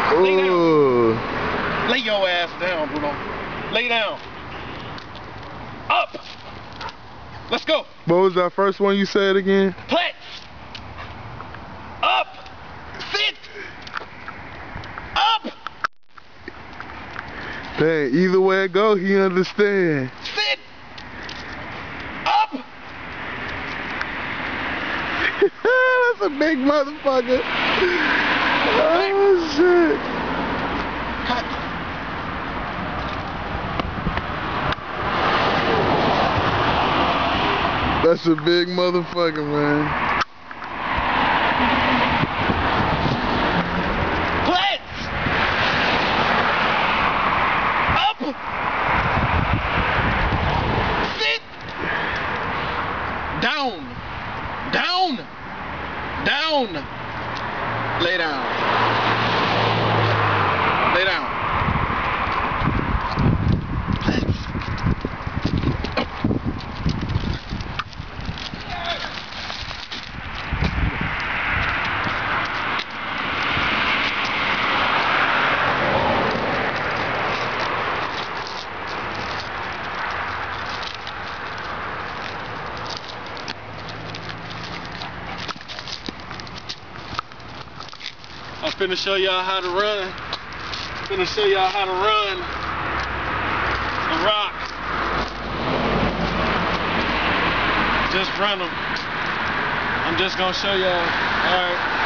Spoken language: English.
Lay down. Ooh. Lay your ass down, Bruno. Lay down. Up. Let's go. What was that first one you said again? Plank. Up. Sit. Up. Dang, either way it go, he understand. Sit. Up. That's a big motherfucker. Oh shit. Cut. That's a big motherfucker, man. Planks. Up. Sit. Down. Down. Down. Lay down. Lay down. Planks. I'm finna show y'all how to run. Finna show y'all how to run the rock. Just run them. I'm just gonna show y'all. Alright.